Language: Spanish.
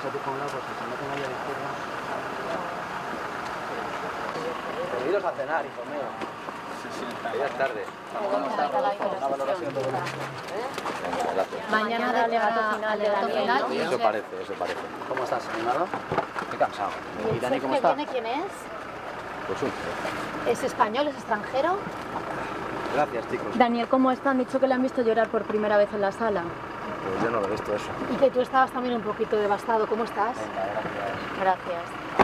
por un lado, pues se meten ahí a la izquierda. Bienvenidos a cenar, hijo mío. Ya es tarde. Una valoración de buena. Mañana delegato final de Daniel. Eso parece, eso parece. ¿Cómo estás, animado? Estoy cansado. ¿Y Dani cómo está? ¿Quién es? Pues un ¿Es español? ¿Es extranjero? Gracias, chicos. Daniel, ¿cómo está? Han dicho que le han visto llorar por primera vez en la sala. Pues yo no lo he visto eso. Y que tú estabas también un poquito devastado. ¿Cómo estás? Venga, gracias. Gracias.